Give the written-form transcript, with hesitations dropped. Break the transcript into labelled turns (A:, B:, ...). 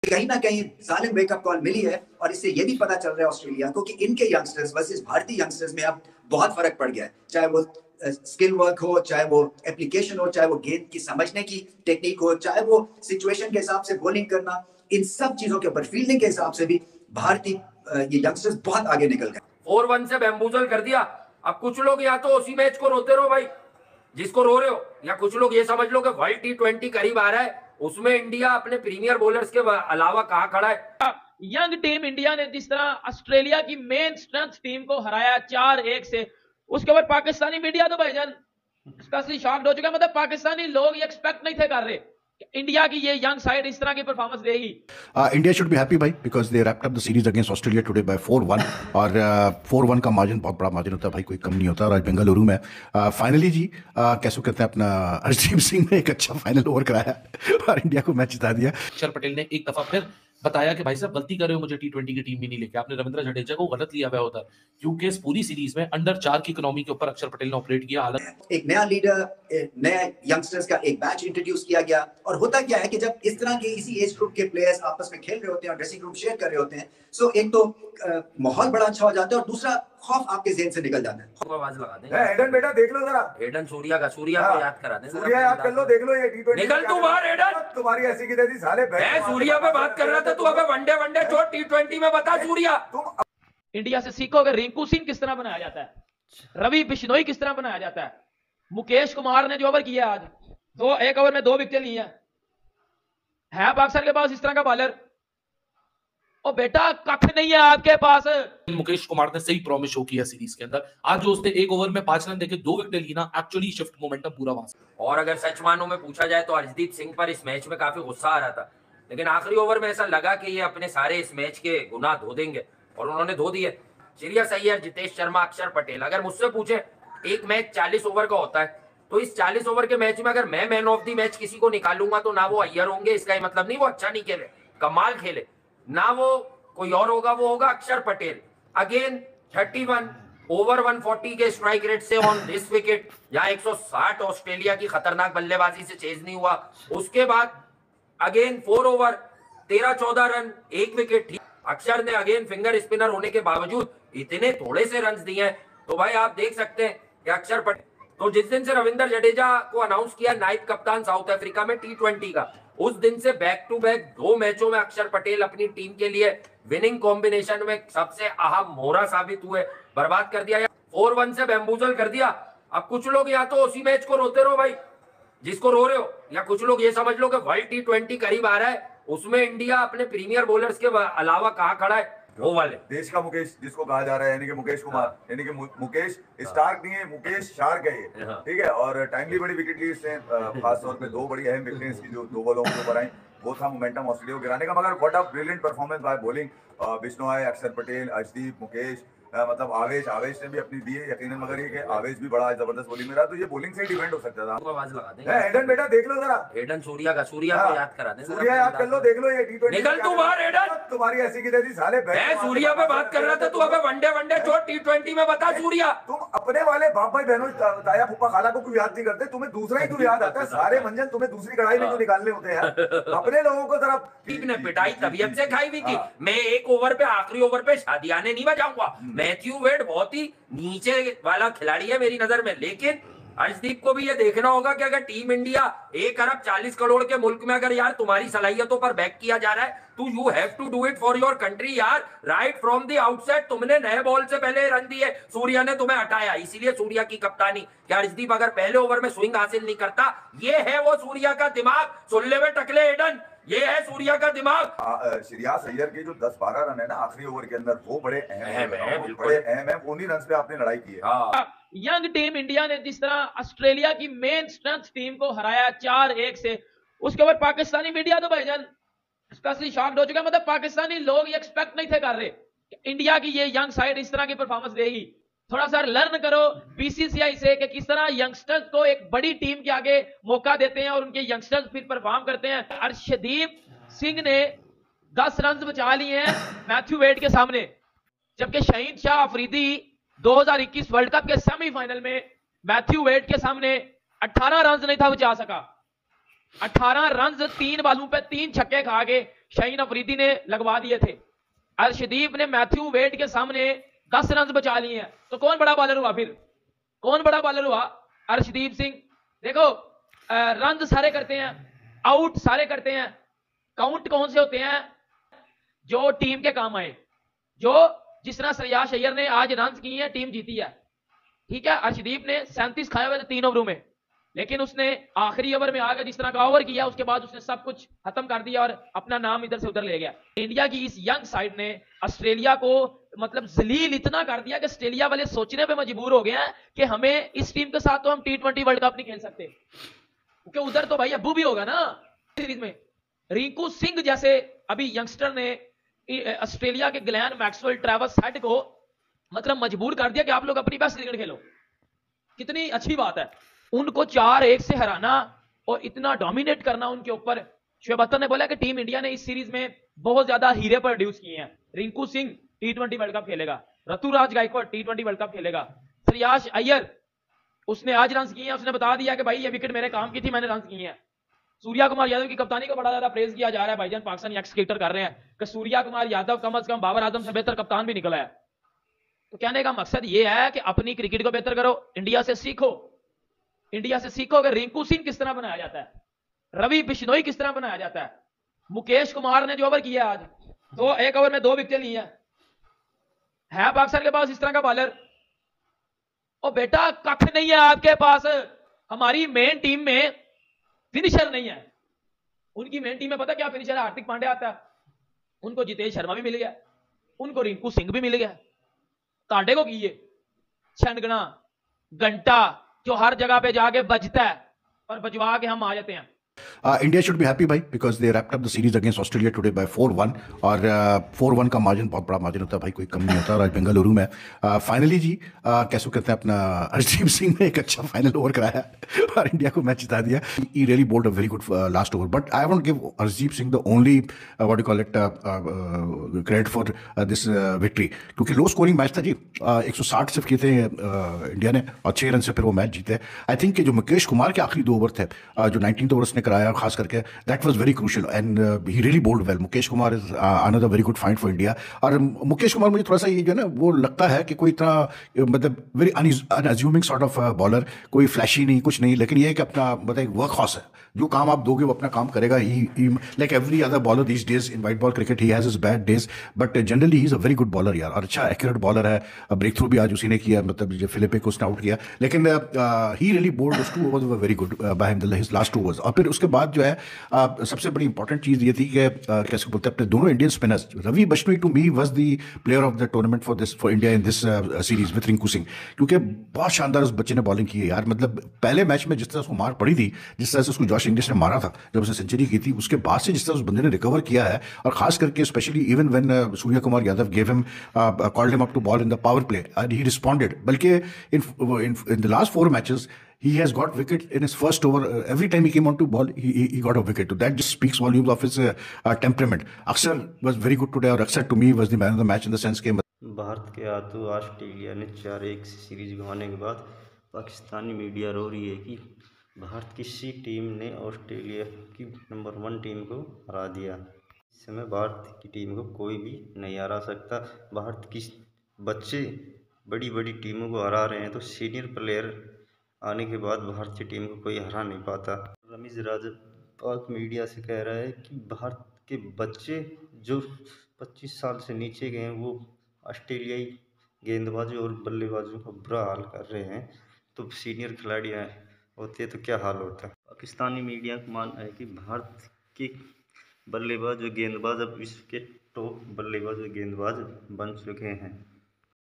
A: कहीं ना कहीं जालिम वेकअप कॉल मिली है और इससे ये भी पता चल रहा है ऑस्ट्रेलिया को कि इनके यंगस्टर्स वर्सेस भारतीय यंगस्टर्स में अब बहुत फर्क पड़ गया है, चाहे वो स्किल वर्क हो, चाहे वो एप्लीकेशन हो, चाहे वो गेंद की समझने की टेक्निक हो, चाहे वो सिचुएशन के हिसाब से बॉलिंग करना, इन सब चीजों के ऊपर फील्डिंग के हिसाब से भी भारतीय ये यंगस्टर्स बहुत आगे निकल गए।
B: 4-1 से बैम्बूजल कर दिया। अब कुछ लोग या तो उसी मैच को रोते रहो भाई जिसको रो रहे हो, या कुछ लोग ये समझ लो कि वर्ल्ड T20 करीब आ रहा है, उसमें इंडिया अपने प्रीमियर बॉलर्स के अलावा कहां खड़ा है।
C: यंग टीम इंडिया ने जिस तरह ऑस्ट्रेलिया की मेन स्ट्रेंथ टीम को हराया 4-1 से, उसके बाद पाकिस्तानी मीडिया तो भाईजान स्पेशली शॉक्ड हो चुका है। मतलब पाकिस्तानी लोग ये एक्सपेक्ट नहीं थे कर रहे इंडिया की ये यंग साइड इस तरह की परफॉर्मेंस देगी।
D: इंडिया शुड बी हैप्पी भाई because they wrapped up the series against Australia today by 4-1 और 4-1 का मार्जिन बहुत बड़ा मार्जिन होता है भाई, कोई कम नहीं होता। और आज बेंगलुरु में फाइनली जी कैसे कहते हैं अपना अर्शदीप सिंह ने एक अच्छा फाइनल ओवर कराया और इंडिया को मैच जिता दिया।
E: अक्षर पटेल ने एक दफा फिर बताया कि भाई साहब गलती कर रहे हो, मुझे T20 की टीम भी नहीं लेके, आपने रविंद्र जडेजा को गलत लिया हुआ होता, क्योंकि इस पूरी सीरीज में अंडर 4 की इकोनॉमी के ऊपर अक्षर पटेल ने ऑपरेट किया। हालत
A: एक नया लीडर, नया यंगस्टर्स का एक बैच इंट्रोड्यूस किया गया। और होता क्या है कि जब इस तरह के इसी एज ग्रुप के प्लेयर्स आपस में खेल रहे होते हैं और ड्रेसिंग रूम शेयर कर रहे होते हैं, सो एक तो माहौल बड़ा अच्छा हो जाता है और दूसरा खौफ आपके ज़हन से निकल जाता है।
B: आवाज लगा देंगे।
F: एडन बेटा देख लो जरा,
B: एडन सूर्या का, सूर्या को याद करा दें,
F: सूर्या याद कर लो, देख लो ये T20
B: निकल तू बाहर एडन,
F: तुम्हारी ऐसी की तैसी साले।
B: मैं सूर्या पे बात कर रहा था, तू अबे वनडे छोड़, T20 में बता सूर्या।
C: इंडिया से सीखोगे रिंकू सिंह किस तरह बनाया जाता है, रवि बिश्नोई किस तरह बनाया जाता है, मुकेश कुमार ने जो ओवर किया आज, एक ओवर में 2 विकेट ली है पाकिस्तान के पास इस तरह का बॉलर। ओ बेटा कख नहीं है आपके पास।
E: मुकेश कुमार ने सही प्रॉमिस शो किया सीरीज के अंदर। आज जो उसने 1 ओवर में 5 रन देके 2 विकेट ली ना, एक्चुअली शिफ्ट मोमेंटम पूरा वहां से।
B: और अगर सच मानो में पूछा जाए तो अर्शदीप सिंह पर इस मैच में काफी गुस्सा आ रहा था, लेकिन आखिरी ओवर में ऐसा लगा कि ये अपने सारे इस मैच के गुनाह धो देंगे और उन्होंने धो दिए। श्रेयस अय्यर, जितेश शर्मा, अक्षर पटेल, अगर मुझसे पूछे एक मैच 40 ओवर का होता है, तो इस 40 ओवर के मैच में अगर मैं मैन ऑफ द मैच किसी को निकालूंगा तो ना वो अय्यर होंगे। इसका ये मतलब नहीं वो अच्छा नहीं खेले, कमाल खेले, ना वो कोई और होगा, वो होगा अक्षर पटेल। अगेन 31 ओवर 140 के स्ट्राइक रेट से ऑन दिस विकेट, जहां 160 ऑस्ट्रेलिया की खतरनाक बल्लेबाजी से चेज नहीं हुआ। उसके बाद अगेन 4 ओवर 13-14 रन, 1 विकेट। ठीक, अक्षर ने अगेन फिंगर स्पिनर होने के बावजूद इतने थोड़े से रन दिए हैं, तो भाई आप देख सकते हैं कि अक्षर पटेल, तो जिस दिन से रविंद्र जडेजा को अनाउंस किया नाइट कप्तान साउथ अफ्रीका में T20 का, उस दिन से बैक टू बैक 2 मैचों में अक्षर पटेल अपनी टीम के लिए विनिंग कॉम्बिनेशन में सबसे अहम मोहरा साबित हुए। बर्बाद कर दिया, 4-1 से बैम्बूजल कर दिया। अब कुछ लोग या तो उसी मैच को रोते रहो भाई जिसको रो रहे हो, या कुछ लोग ये समझ लो कि वर्ल्ड T20 करीब आ रहा है, उसमें इंडिया अपने प्रीमियर बॉलर्स के अलावा कहां खड़ा है, वो वाले
F: देश का मुकेश जिसको कहा जा रहा है, यानी कि मुकेश कुमार, यानी कि मुकेश स्टार्क नहीं है, मुकेश शार्क है ये, ठीक है। और टाइमली बड़ी विकेट ली इसने, खास तौर पे 2 बड़ी अहम विकेटें इसकी जो 2 बॉलों के ऊपर आई, वो था मोमेंटम ऑस्ट्रेलिया को गिराने का। मगर what a brilliant performance by bowling, Bishnoi, Axar Patel, Arshdeep, Mukesh, मतलब आवेश ने भी अपनी दी है यकीनन, मगर ये कि आवेश भी बड़ा जबरदस्त बॉलिंग में रहा, तो ये बॉलिंग से डिपेंड हो सकता था।
B: आवाज लगा देंगे।
F: एडन बेटा देख लो जरा,
B: एडन सूर्या का, सूर्या को याद करा दें,
F: सूर्या याद कर लो, देख लो ये T20
B: निकल तू बाहर एडन,
F: तुम्हारी ऐसी की तैसी साले।
B: मैं सूर्या पे बात कर रहा था, तू अबे वनडे छोड़, T20 में बता सूर्या।
F: तुम अपने वाले बाप भाई बहनों, ताया फूफा खाला को क्यों याद नहीं करते? तुम्हें दूसरा ही क्यों याद आता है? सारे मंजन तुम्हें दूसरी कढ़ाई में क्यों निकालने होते हैं यार? अपने लोगों को जरा।
B: ने पिटाई तबीयत से खाई हुई थी। मैं 1 ओवर पे, आखिरी ओवर पे शादियाने नहीं बजाऊंगा। मैथ्यू वेड बहुत ही नीचे वाला खिलाड़ी है मेरी नजर में, लेकिन अर्शदीप को भी ये देखना होगा कि अगर टीम इंडिया 1 अरब 40 करोड़ के मुल्क में अगर यार तुम्हारी सलाहियतों पर बैक किया जा रहा है, तो you have to do it for your country यार। राइट फ्रॉम द आउटसेट तुमने नए बॉल से पहले रन दिए, सूर्या ने तुम्हें हटाया, इसीलिए सूर्या की कप्तानी। क्या अर्शदीप अगर पहले ओवर में स्विंग हासिल नहीं करता, ये है वो सूर्या का दिमाग। सुन ले टकले एडन, ये है सूर्या का दिमाग।
F: श्रेयस अय्यर के जो 10-12 रन है ना आखिरी ओवर के अंदर, वो बड़े अहम है, बड़े अहम है। उन्हीं रन पे आपने लड़ाई की है।
C: यंग टीम इंडिया ने जिस तरह ऑस्ट्रेलिया की मेन स्ट्रेंथ टीम को हराया 4-1 से, उसके बाद पाकिस्तानी मीडिया तो भाईजान स्पेशली शॉक्ड हो चुका है। मतलब पाकिस्तानी लोग ये एक्सपेक्ट नहीं थे कर रहे इंडिया की ये यंग साइड इस तरह की परफॉर्मेंस देगी। थोड़ा सा लर्न करो BCCI से कि किस तरह यंगस्टर्स को एक बड़ी टीम के आगे मौका देते हैं और उनके यंगस्टर्स फिर परफॉर्म करते हैं। अर्शदीप सिंह ने 10 रन बचा लिए हैं मैथ्यू वेड के सामने, जबकि शहीन शाह अफरीदी 2021 वर्ल्ड कप के सेमीफाइनल में मैथ्यू वेड के सामने 18 रन नहीं था बचा सका। 18 रन 3 बॉलों पे 3 छक्के खा के शाहीन अफरीदी ने लगवा दिए थे। अर्शदीप ने मैथ्यू वेड के सामने 10 रन बचा लिए हैं। तो कौन बड़ा बॉलर हुआ? फिर कौन बड़ा बॉलर हुआ? अर्शदीप सिंह। देखो रन सारे करते हैं, आउट सारे करते हैं, काउंट कौन से होते हैं? जो टीम के काम आए। जो जिस तरह श्रेयस अय्यर ने आज रन किए हैं, टीम जीती है। ठीक है, अर्शदीप ने 37 खाए हुए थे 3 ओवरों में, लेकिन उसने आखिरी ओवर में आकर जिस तरह का ओवर किया, उसके बाद उसने सब कुछ खत्म कर दिया और अपना नाम इधर से उधर ले गया। इंडिया की इस यंग साइड ने ऑस्ट्रेलिया को मतलब जलील इतना कर दिया कि ऑस्ट्रेलिया वाले सोचने पे मजबूर हो गए हैं कि हमें इस टीम के साथ तो हम T20 वर्ल्ड कप नहीं खेल सकते, क्योंकि उधर तो भाई अबू भी होगा ना सीरीज में। रिंकू सिंह जैसे अभी यंगस्टर ने ऑस्ट्रेलिया के ग्लेन मैक्सवेल, ट्रेविस हेड को मतलब मजबूर कर दिया कि आप लोग अपनी बेस्ट क्रिकेट खेलो। कितनी अच्छी बात है। उनको 4-1 से हराना और इतना डोमिनेट करना उनके ऊपर। शोएब अख्तर ने बोला कि टीम इंडिया ने इस सीरीज में बहुत ज्यादा हीरे प्रोड्यूस किए हैं। Rinku Singh T20 world cup खेलेगा, Rituraj Gaekwad T20 world cup खेलेगा, श्रेयस अय्यर उसने आज रन किए हैं, उसने बता दिया कि भाई ये विकेट मेरे काम की थी, मैंने रन किए हैं। सूर्या कुमार यादव की कप्तानी को बड़ा ज्यादा प्रेज किया जा रहा है। भाईजान पाकिस्तानी एक्स क्रिकेटर कर रहे हैं कि सूर्या कुमार यादव कम से कम बाबर आजम से बेहतर कप्तान भी निकला है। तो कहने का मकसद ये है कि अपनी क्रिकेट को बेहतर करो, इंडिया से सीखो। इंडिया से सीखो कि रिंकू सिंह किस तरह बनाया जाता है, रवि बिश्नोई किस तरह बनाया जाता है। मुकेश कुमार ने जो ओवर किया आज, तो 1 ओवर में 2 विकेट ली है पाकिस्तान के पास इस तरह का बॉलर। और बेटा कख नहीं है आपके पास, हमारी मेन टीम में फिनिशर नहीं है। उनकी मेन टीम में पता क्या फिनिशर है? हार्दिक पांड्या आता है, उनको जितेश शर्मा भी मिल गया, उनको रिंकू सिंह भी मिल गया। तांडे को कीजिए छनगना घंटा जो हर जगह पे जाके बजता है और बजवा के हम आ जाते हैं।
D: इंडिया शुड बी हैप्पी भाई because they wrapped up the series against Australia today by 4-1 और 4-1 का मार्जिन बहुत बड़ा मार्जिन होता है भाई, कोई कम नहीं होता। और आज बेंगलुरु में फाइनली जी कैसे कहते हैं अपना अर्शदीप सिंह ने एक अच्छा फाइनल ओवर कराया और इंडिया को मैच जिता दिया। He really bowled a very good last over, but I want give Arshdeep Singh the only what you call it credit for this victory, क्योंकि लो स्कोरिंग मैच था जी। 160 सिर्फ किए थे इंडिया ने और 6 रन से फिर वो मैच जीते। आई थिंक जो मुकेश कुमार के आखिरी 2 ओवर थे, जो 19th ओवर उसने कराया खास करके, that was very crucial and he really bowled well. Mukesh Kumar is another very good find for India. और मुकेश कुमार मुझे थोड़ा सा ये जो है ना वो लगता है कि कोई इतना मतलब very unassuming sort of bowler, कोई फ्लैशी नहीं कुछ नहीं, लेकिन ये है कि अपना मतलब वर्क हॉर्स है, जो काम आप दोगे वो अपना काम करेगा। He like every other bowler these days in white ball cricket, he has his bad days but generally he is a very good bowler यार, और अच्छा एक्यूरेट बॉलर है। ब्रेक थ्रू भी आज उसी ने किया, मतलब जो फिलिपे को उसने आउट किया, लेकिन he really bowled those 2 overs were very good by him, his last 2 overs. और फिर उसके बाद जो है सबसे बड़ी इंपॉर्टेंट चीज ये थी कि कैसे बोलते हैं अपने दोनों Indian spinners, Ravi Bishnoi to me was the player of the tournament for India in this series with Rinku Singh, क्योंकि बहुत शानदार उस बच्चे ने बॉलिंग की है यार। मतलब पहले मैच में जिस तरह उसको मार पड़ी थी, जिस तरह से उसको जॉश इंग्लिश ने मारा था जब उसने सेंचुरी की थी, उसके बाद से जिस तरह उस बंदे ने रिकवर किया है, और खास करके specially even when Surya Kumar Yadav gave him called him up to bowl in the power play and he responded. बल्कि in the last 4 matches he has got wicket in his first over. Every time he came on to ball, he got a wicket. So that just speaks volumes of his temperament. Aksar was very good today, और Aksar to me was the man of the match in the sense कि
G: भारत के हाथों Australia ने 4-1 से series गंवाने के बाद Pakistani media रो रही है कि भारत की सी टीम ने ऑस्ट्रेलिया की नंबर 1 टीम को हरा दिया। इस समय भारत की टीम को कोई भी नहीं हरा सकता। भारत की बच्चे बड़ी बड़ी टीमों को हरा रहे हैं, तो सीनियर प्लेयर आने के बाद भारतीय टीम को कोई हरा नहीं पाता। रमीज राजा पाक मीडिया से कह रहा है कि भारत के बच्चे जो 25 साल से नीचे गए हैं, वो ऑस्ट्रेलियाई गेंदबाजों और बल्लेबाजों का बुरा हाल कर रहे हैं, तो सीनियर खिलाड़ी होते तो क्या हाल होता। पाकिस्तानी मीडिया का मानना है कि भारत के बल्लेबाज और गेंदबाज अब विश्व के टॉप बल्लेबाज और गेंदबाज बन चुके हैं।